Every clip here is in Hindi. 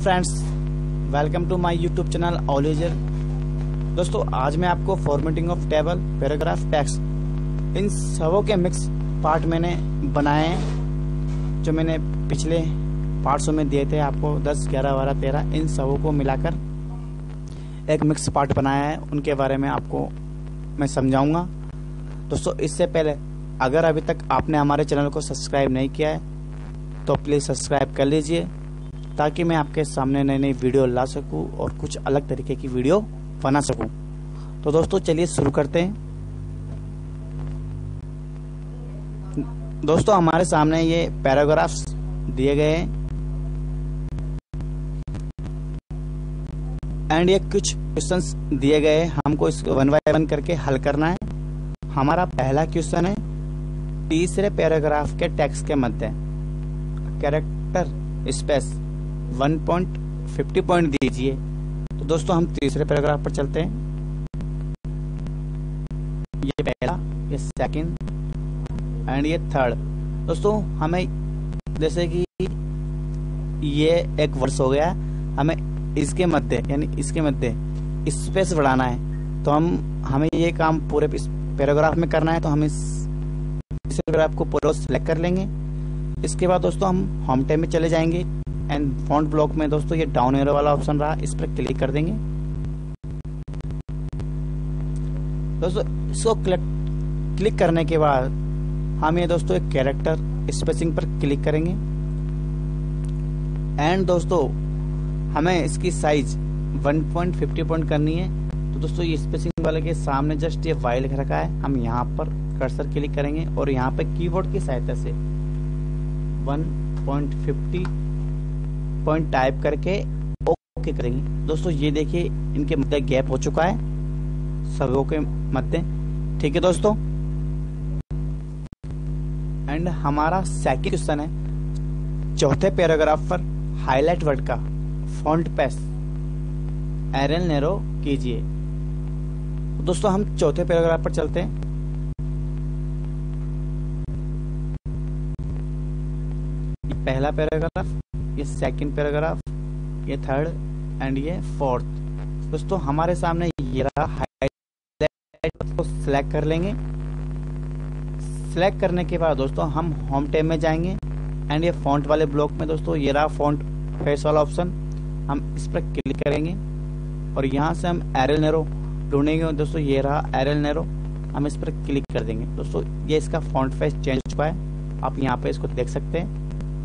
Friends, welcome to my YouTube channel all user. दोस्तों, आज मैं आपको formatting of table, paragraph, text, इन सबों के मिक्स पार्ट मैंने बनाए हैं। जो मैंने पिछले पार्ट्स में दिए थे आपको 10, 11, 12, 13, इन सबों को मिलाकर एक मिक्स पार्ट बनाया है। उनके बारे में आपको मैं समझाऊंगा। दोस्तों, इससे पहले अगर अभी तक आपने हमारे चैनल को सब्सक्राइब नहीं किया है तो प्लीज़ सब्सक्राइब कर लीजिए, ताकि मैं आपके सामने नई नई वीडियो ला सकूं और कुछ अलग तरीके की वीडियो बना सकूं। तो दोस्तों, चलिए शुरू करते हैं। दोस्तों, हमारे सामने ये पैराग्राफ्स दिए गए हैं एंड ये कुछ क्वेश्चंस दिए गए हैं। हमको इसको वन बाय वन करके हल करना है। हमारा पहला क्वेश्चन है, तीसरे पैराग्राफ के टेक्स्ट के मध्य कैरेक्टर स्पेस 1.50 पॉइंट दीजिए। तो दोस्तों, हम तीसरे पैराग्राफ पर चलते हैं। ये पहला, ये सेकंड एंड ये थर्ड। दोस्तों, हमें जैसे कि ये एक वर्ष हो गया, हमें इसके मध्य यानी इसके मध्य स्पेस बढ़ाना है। तो हमें ये काम पूरे पैराग्राफ में करना है। तो हम इस पैराग्राफ को पूरा सिलेक्ट कर लेंगे। इसके बाद दोस्तों हम होम टैब में चले जाएंगे एंड फॉन्ट ब्लॉक में दोस्तों ये डाउन एरो वाला ऑप्शन रहा, इस पर क्लिक कर देंगे। दोस्तों, इसको क्लिक करने के बाद हम ये दोस्तों एक कैरेक्टर स्पेसिंग पर क्लिक करेंगे एंड दोस्तों हमें इसकी साइज 1.50 पॉइंट करनी है। तो दोस्तों, ये स्पेसिंग वाले के सामने जस्ट ये वाई लिख रखा है, हम यहाँ पर कर्सर क्लिक करेंगे और यहाँ पे कीबोर्ड की सहायता से 1.50 पॉइंट टाइप करके ओके करेंगे। दोस्तों, ये देखिए इनके मध्य गैप हो चुका है, सबों के मध्य। ठीक है दोस्तों, एंड हमारा सेकंड क्वेश्चन है, चौथे पैराग्राफ पर हाईलाइट वर्ड का फॉन्ट पेस एरल नैरो कीजिए। तो दोस्तों, हम चौथे पैराग्राफ पर चलते हैं। ये पहला पैराग्राफ, ये सेकंड पैराग्राफ, ये थर्ड एंड ये फोर्थ। दोस्तों, हमारे सामने ये रहा हाईलाइट को सिलेक्ट कर लेंगे। सिलेक्ट करने के बाद दोस्तों हम होम टैब में जाएंगे एंड ये फॉन्ट वाले ब्लॉक में दोस्तों ये रहा फॉन्ट फेस वाला ऑप्शन, हम इस पर क्लिक करेंगे और यहाँ से हम एरल नैरो ढूंढेंगे। दोस्तों, ये रहा एरल नैरो, हम इस पर क्लिक कर देंगे। दोस्तों, ये इसका फॉन्ट फेस चेंज हो चुका है, आप यहाँ पे इसको देख सकते हैं।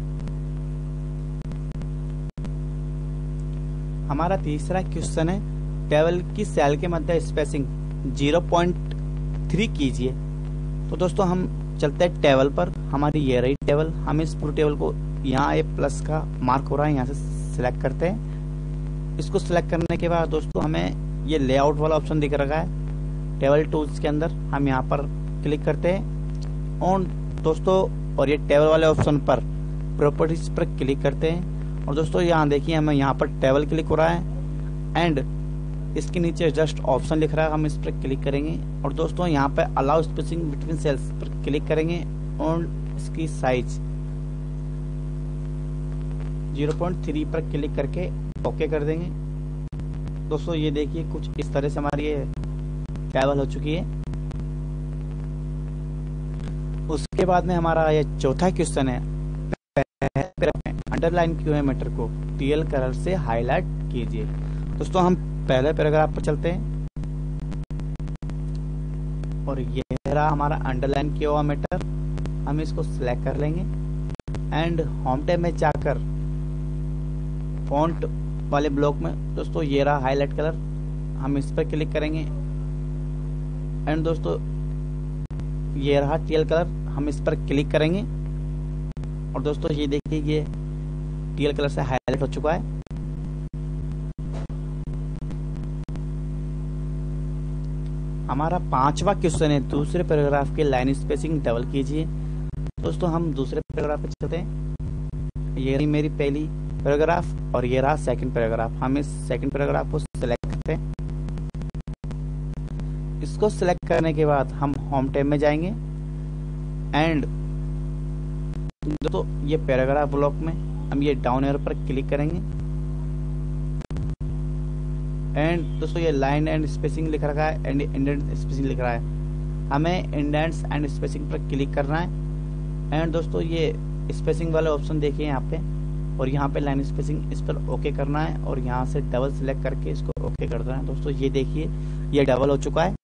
हमारा तीसरा क्वेश्चन है, टेबल की सेल के मध्य स्पेसिंग 0.3 कीजिए। तो दोस्तों, हम चलते हैं टेबल पर। हमारी ये रही टेबल, हम इस पूरे टेबल को यहाँ ये प्लस का मार्क हो रहा है, यहाँ से सिलेक्ट करते हैं। इसको सिलेक्ट करने के बाद दोस्तों हमें ये लेआउट वाला ऑप्शन दिख रहा है टेबल टूल्स के अंदर, हम यहाँ पर क्लिक करते हैं और दोस्तों और ये टेबल वाले ऑप्शन पर प्रॉपर्टीज पर क्लिक करते हैं। और दोस्तों, यहाँ देखिए हमें यहाँ पर टेबल क्लिक हो रहा है एंड इसके नीचे जस्ट ऑप्शन लिख रहा है, हम इस पर क्लिक करेंगे और दोस्तों यहाँ पे अलाउ स्पेसिंग बिटवीन सेल्स पर क्लिक करेंगे और इसकी साइज 0.3 पर क्लिक करके ओके कर देंगे। दोस्तों, ये देखिए कुछ इस तरह से हमारी ये टेबल हो चुकी है। उसके बाद में हमारा ये चौथा क्वेश्चन है, अंडरलाइन किए मैटर को टीएल कलर से हाईलाइट कीजिए। दोस्तों, हम पहले पैराग्राफ पर चलते हैं और ये रहा हमारा अंडरलाइन किया हुआ मैटर, हम इसको सिलेक्ट कर लेंगे एंड होम टैब में जाकर फॉन्ट वाले ब्लॉक में दोस्तों ये रहा हाईलाइट कलर, हम इस पर क्लिक करेंगे एंड दोस्तों ये रहा टीएल कलर, हम इस पर क्लिक करेंगे और दोस्तों ये देखिए ये टीएल कलर से हाईलाइट हो चुका है। हमारा पांचवा क्वेश्चन है, दूसरे पैराग्राफ के लाइन स्पेसिंग डबल कीजिए। दोस्तों, हम दूसरे पैराग्राफ पे चलते हैं। ये रही मेरी पहली पैराग्राफ और ये रहा सेकंड पैराग्राफ, हम इस सेकंड पैराग्राफ को सिलेक्ट करते हैं। इसको सिलेक्ट करने के बाद हम होम टैब में जाएंगे एंड दोस्तों ये पैराग्राफ ब्लॉक में हम ये डाउन एरो पर क्लिक करेंगे एंड दोस्तों ये लाइन एंड स्पेसिंग लिख रखा है एंड इंडेंट स्पेसिंग लिख रहा है, हमें इंडेंट्स एंड स्पेसिंग पर क्लिक करना है। एंड दोस्तों ये स्पेसिंग वाले ऑप्शन देखिए यहाँ पे, और यहाँ पे लाइन स्पेसिंग इस पर ओके करना है और यहाँ से डबल सिलेक्ट करके इसको ओके कर देना है। दोस्तों ये देखिए ये डबल हो चुका है।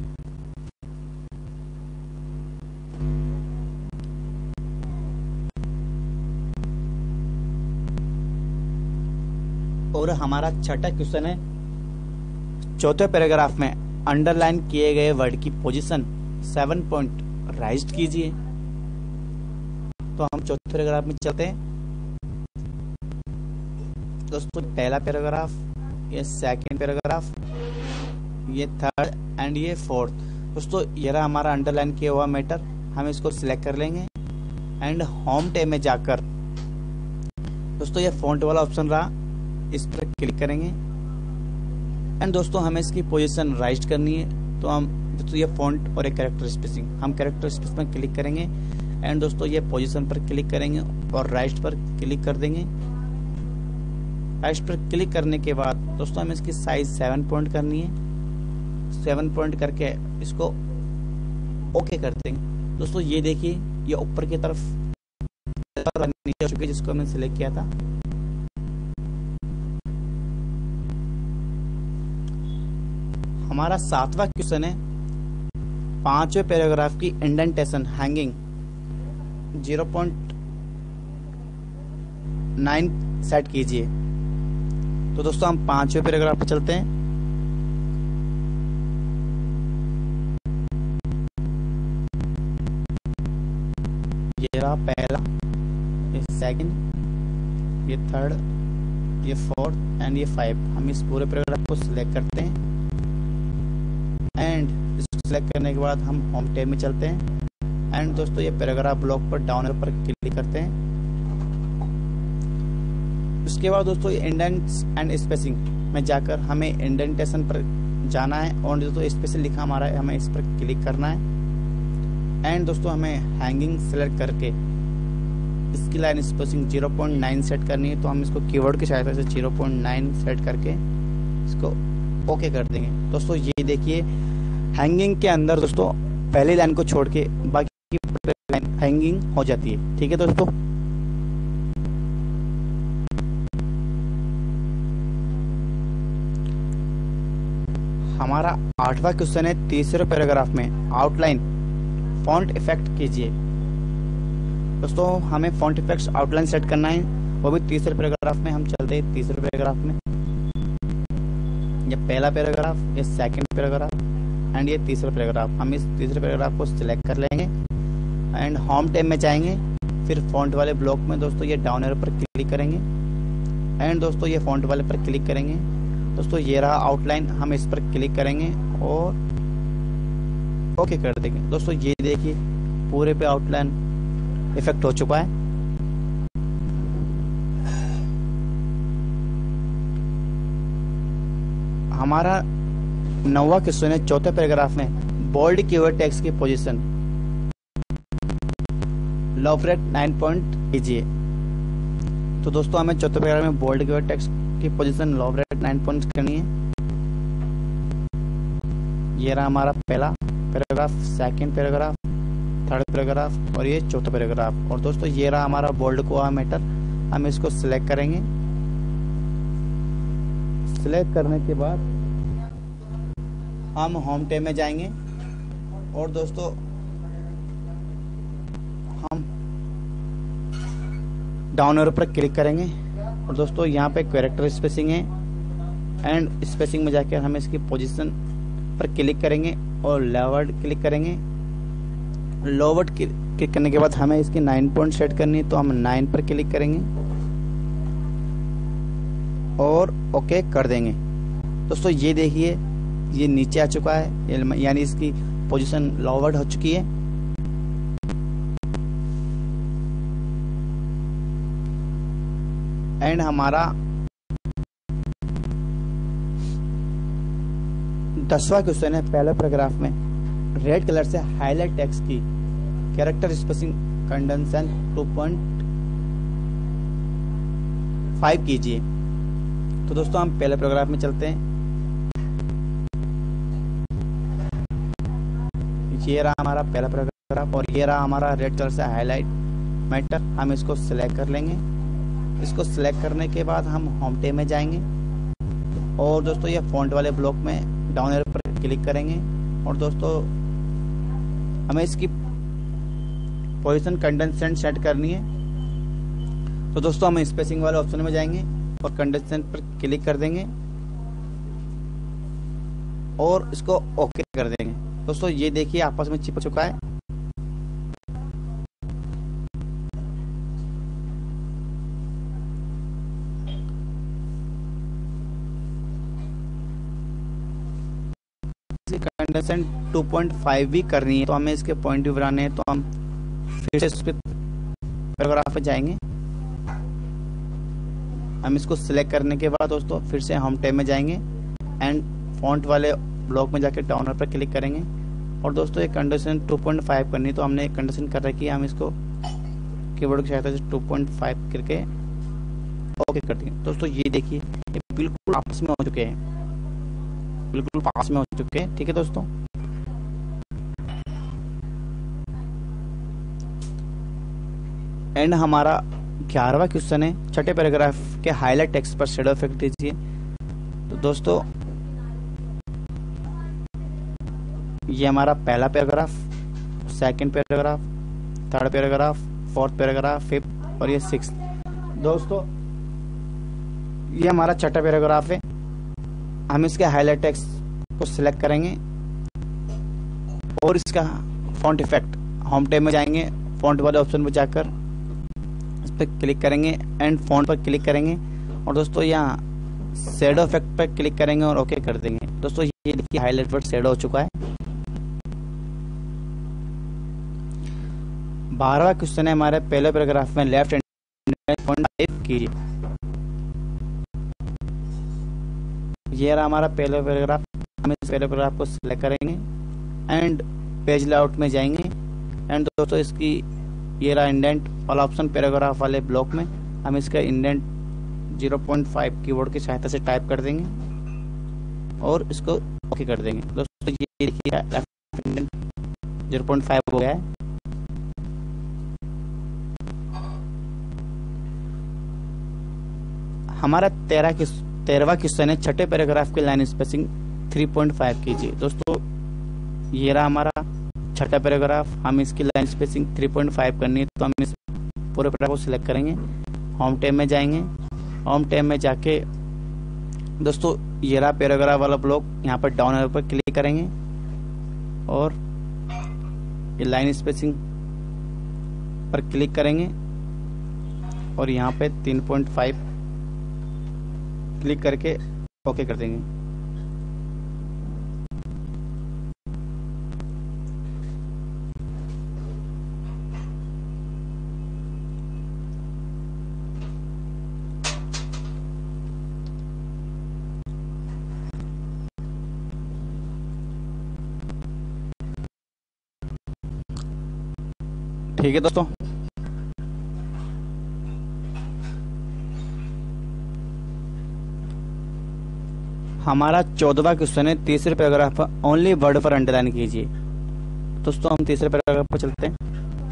और हमारा छठा क्वेश्चन है, चौथे पैराग्राफ में अंडरलाइन किए गए वर्ड की पोजीशन 7 पॉइंट राइज कीजिए। तो हम चौथे पैराग्राफ में चलते हैं। दोस्तों पहला पैराग्राफ, ये सेकंड पैराग्राफ, ये थर्ड एंड ये फोर्थ। दोस्तों ये रहा हमारा अंडरलाइन किया हुआ मैटर, हम इसको सिलेक्ट कर लेंगे एंड होम टैब में जाकर दोस्तों ये फॉन्ट वाला ऑप्शन रहा, इस पर क्लिक करेंगे। एंड दोस्तों हमें इसकी पोजीशन राइट करनी है, तो हम दोस्तों ये फॉन्ट और एक कैरेक्टर स्पेसिंग, हम कैरेक्टर स्पेस पर क्लिक करेंगे एंड दोस्तों ये पोजीशन पर क्लिक करेंगे और राइट पर क्लिक कर देंगे। राइट पर क्लिक करने के बाद दोस्तों हमें इसकी साइज 7 पॉइंट करनी है। 7 पॉइंट करके इसको ओके कर देंगे। दोस्तों ये देखिए ये ऊपर की तरफ नीचे हो चुकी है जिसको हमने सिलेक्ट किया था। हमारा सातवां क्वेश्चन है, पांचवें पैराग्राफ की इंडेंटेशन हैंगिंग 0.9 सेट कीजिए। तो दोस्तों हम पांचवें पैराग्राफ पे चलते हैं। ये रहा पहला, ये सेकंड, ये थर्ड, ये फोर्थ एंड ये 5। हम इस पूरे पैराग्राफ को सिलेक्ट करते हैं एंड इसको सिलेक्ट करने के बाद हम होम टैब में चलते हैं एंड दोस्तों ये पैराग्राफ ब्लॉक पर डाउन एरो पर क्लिक करते हैं। उसके बाद दोस्तों इंडेंट्स एंड स्पेसिंग में जाकर हमें इंडेंटेशन पर जाना है और दोस्तों स्पेसिंग लिखा हमारा है, हमें इस पर क्लिक करना है एंड दोस्तों हमें हैंगिंग सेलेक्ट करके इसकी लाइन स्पेसिंग 0.9 सेट करनी है। तो हम इसको कीवर्ड की सहायता से 0.9 सेट करके इसको ओके कर देंगे। दोस्तों ये देखिए हैंगिंग के अंदर दोस्तों पहली लाइन को छोड़ के बाकी लाइन हैंगिंग हो जाती है। ठीक है दोस्तों, हमारा आठवां क्वेश्चन है, तीसरे पैराग्राफ में आउटलाइन फॉन्ट इफेक्ट कीजिए। दोस्तों हमें फॉन्ट इफेक्ट्स आउटलाइन सेट करना है, वो भी तीसरे पैराग्राफ में। हम चलते हैं तीसरे पैराग्राफ में। ये पहला पैराग्राफ, ये सेकंड पैराग्राफ एंड ये तीसरा पैराग्राफ। हम इस तीसरे पैराग्राफ को सिलेक्ट कर लेंगे एंड होम टैब में जाएंगे। फिर फॉन्ट वाले ब्लॉक में दोस्तों ये डाउन एरो पर क्लिक करेंगे एंड दोस्तों ये फॉन्ट वाले पर क्लिक करेंगे। दोस्तों ये रहा आउटलाइन, हम इस पर क्लिक करेंगे और ओके कर देंगे। दोस्तों ये देखिए पूरे पे आउटलाइन इफेक्ट हो चुका है। हमारा नौवां क्वेश्चन है, चौथे पैराग्राफ में बोल्ड कीवर्ड टेक्स्ट की पोजीशन लॉवरेट 9 पॉइंट कीजिए। तो दोस्तों हमें चौथे पैराग्राफ में बोल्ड कीवर्ड टेक्स्ट की पोजीशन लॉवरेट 9 पॉइंट करनी है। ये रहा हमारा पहला paragraph, second paragraph, third paragraph और ये चौथा पैराग्राफ। और दोस्तों ये रहा हमारा बोल्ड को मैटर, हम इसको सिलेक्ट करेंगे। सिलेक्ट करने के बाद हम होम टैब में जाएंगे और दोस्तों हम डाउन एरो पर क्लिक करेंगे और दोस्तों यहाँ पे कैरेक्टर स्पेसिंग है एंड स्पेसिंग में जाकर हम इसकी पोजीशन पर क्लिक करेंगे और लोवर्ड क्लिक करेंगे। लोवर्ड क्लिक करने के बाद हमें इसकी 9 पॉइंट सेट करनी है, तो हम 9 पर क्लिक करेंगे और ओके कर देंगे। दोस्तों ये देखिए ये नीचे आ चुका है, यानी इसकी पोजीशन लोवर्ड हो चुकी है। एंड हमारा 10वां क्वेश्चन है, पहले पैराग्राफ में रेड कलर से हाईलाइट टेक्स्ट की कैरेक्टर स्पेसिंग कंडेंसन 2.5 कीजिए। तो दोस्तों हम पहले पैराग्राफ में चलते हैं। ये रहा हमारा पहला पैराग्राफ और ये रहा हमारा रेड कलर से हाईलाइट मैटर। हम इसको सिलेक्ट कर लेंगे। इसको सिलेक्ट करने के बाद हम होम टेब में जाएंगे और दोस्तों ये फॉन्ट वाले ब्लॉक में डाउन एरो पर क्लिक करेंगे और दोस्तों हमें इसकी पोजीशन कंडेंसेंट सेट करनी है। तो दोस्तों हम स्पेसिंग वाले ऑप्शन में जाएंगे और कंडेंसेंट पर क्लिक कर देंगे और इसको ओके कर देंगे। दोस्तों ये देखिए आपस में चिपक चुका है। कंडेंसेंट 2.5 भी करनी है तो हमें इसके पॉइंट भी बनाने हैं। तो हम फिर से इस पैराग्राफ पे जाएंगे। हम इसको सिलेक्ट करने के बाद दोस्तों फिर से होम टैब में जाएंगे एंड फॉन्ट वाले ब्लॉक में जाके डाउन पर क्लिक करेंगे और दोस्तों ये कंडीशन 2.5 करनी है तो हमने एक कंडीशन कर रखी है। हम इसको कीबोर्ड की सहायता से 2.5 करके ओके कर देंगे। दोस्तों ये देखिए ये बिल्कुल आपस में हो चुके हैं, बिल्कुल पास में हो चुके हैं। ठीक है दोस्तों, एंड हमारा 11वां क्वेश्चन है छठे पैराग्राफ के हाईलाइट टेक्स्ट पर शेडो इफेक्ट दीजिए। तो दोस्तों ये हमारा पहला paragraph, second paragraph, third paragraph, fourth paragraph, fifth और ये सिक्स्थ। दोस्तों ये हमारा छठा पैराग्राफ है। हम इसके हाईलाइट टेक्स्ट को सिलेक्ट करेंगे और इसका फॉन्ट इफेक्ट होम टैब में जाएंगे, फॉन्ट वाले ऑप्शन पर जाकर इस पर क्लिक करेंगे एंड फॉन्ट पर क्लिक करेंगे और दोस्तों यहाँ शैडो इफेक्ट पर क्लिक करेंगे और ओके कर देंगे। दोस्तों ये देखिए हाईलाइट पर शैडो हो चुका है। 12वां क्वेश्चन है हमारे पहले पैराग्राफ में लेफ्ट हैंड पॉइंट कीजिए। ये रहा हमारा पहला पैराग्राफ। हम इस पहले पैराग्राफ को सिलेक्ट करेंगे एंड पेज लेआउट में जाएंगे एंड दोस्तों इसकी ये रहा इंडेंट वाला ऑप्शन पैराग्राफ वाले ब्लॉक में। हम इसका इंडेंट 0.5 कीबोर्ड की सहायता से टाइप कर देंगे और इसको ओके कर देंगे। दोस्तों ये देखिए लेफ्ट इंडेंट 0.5 हो गया है। हमारा 13वां क्वेश्चन है छठे पैराग्राफ की लाइन स्पेसिंग 3.5 कीजिए। दोस्तों ये रहा हमारा छठा पैराग्राफ। हम इसकी लाइन स्पेसिंग 3.5 करनी है तो हम इस पूरे पैराग्राफ को सिलेक्ट करेंगे, होम टैब में जाएंगे। होम टैब में जाके दोस्तों ये रहा पैराग्राफ वाला ब्लॉक, यहाँ पर डाउन एरो पर क्लिक करेंगे और ये लाइन स्पेसिंग पर क्लिक करेंगे और यहाँ पे 3.5 क्लिक करके ओके कर देंगे। ठीक है दोस्तों, हमारा 14वां क्वेश्चन है तीसरे पैराग्राफ पर ओनली वर्ड पर अंडरलाइन कीजिए। दोस्तों हम तीसरे पैराग्राफ पर चलते हैं।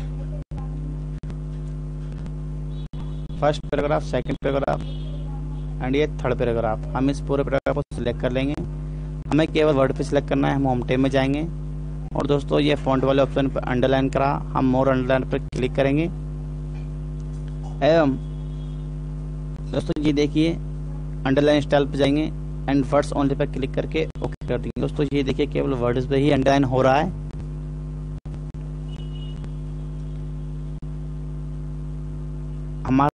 First paragraph, second paragraph and ये थर्ड पैराग्राफ। हम इस पूरे पैराग्राफ को सिलेक्ट कर लेंगे। हमें केवल वर्ड पे सिलेक्ट करना है। हम होम टैब में जाएंगे और दोस्तों ये फॉन्ट वाले ऑप्शन पर अंडरलाइन करा, हम मोर अंडरलाइन पर क्लिक करेंगे एवं दोस्तों ये देखिए अंडरलाइन स्टाइल पर जाएंगे एंड वर्ड्स ओनली पर क्लिक करके ओके कर देंगे। दोस्तों ये देखिए केवल वर्ड्स पे ही अंडरलाइन हो रहा है।